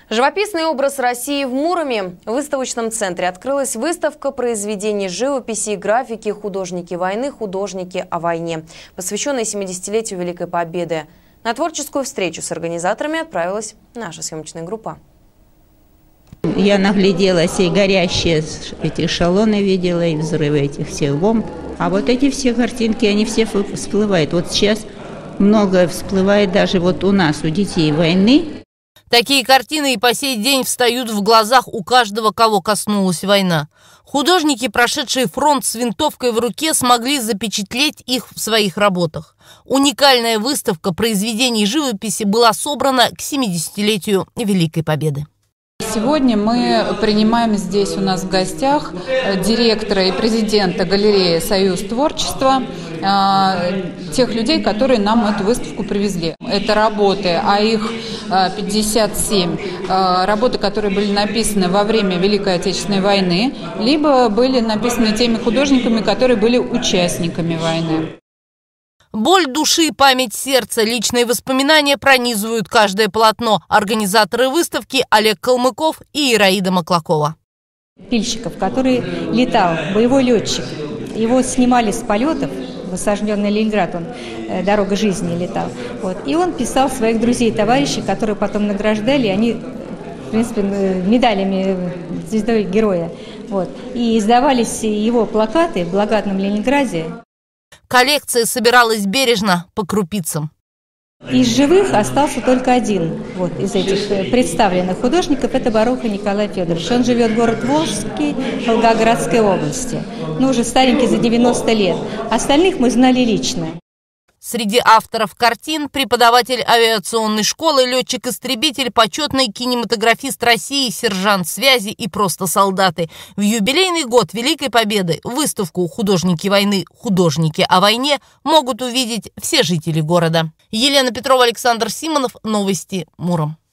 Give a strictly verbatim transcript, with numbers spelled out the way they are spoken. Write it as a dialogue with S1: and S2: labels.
S1: Живописный образ России в Муроме. В выставочном центре открылась выставка произведений живописи и графики «Художники войны. Художники о войне», посвященная семидесятилетию Великой Победы. На творческую встречу с организаторами отправилась наша съемочная группа.
S2: Я нагляделась и горящие эти эшелоны видела, и взрывы этих всех бомб. А вот эти все картинки, они все всплывают. Вот сейчас многое всплывает даже вот у нас, у детей войны.
S3: Такие картины и по сей день встают в глазах у каждого, кого коснулась война. Художники, прошедшие фронт с винтовкой в руке, смогли запечатлеть их в своих работах. Уникальная выставка произведений живописи была собрана к семидесятилетию Великой Победы.
S4: Сегодня мы принимаем здесь у нас в гостях директора и президента галереи «Союз творчества», тех людей, которые нам эту выставку привезли. Это работы, а их пятьдесят семь, работы, которые были написаны во время Великой Отечественной войны, либо были написаны теми художниками, которые были участниками войны.
S3: Боль души, память сердца, личные воспоминания пронизывают каждое полотно. Организаторы выставки Олег Калмыков и Ираида Маклакова.
S5: Пильщиков, который летал, боевой летчик. Его снимали с полетов, в осажденный Ленинград, он «Дорога жизни» летал. Вот. И он писал своих друзей, товарищей, которые потом награждали, они, в принципе, медалями звездой героя. Вот. И издавались его плакаты в благодатном Ленинграде.
S3: Коллекция собиралась бережно, по крупицам.
S5: Из живых остался только один вот, из этих представленных художников. Это Баруха Николай Федорович. Он живет в город Волжский, Волгоградской области. Но уже старенький, за девяносто лет. Остальных мы знали лично.
S3: Среди авторов картин преподаватель авиационной школы, летчик-истребитель, почетный кинематографист России, сержант связи и просто солдаты. В юбилейный год Великой Победы выставку «Художники войны. Художники о войне» могут увидеть все жители города. Елена Петрова, Александр Симонов. Новости Муром.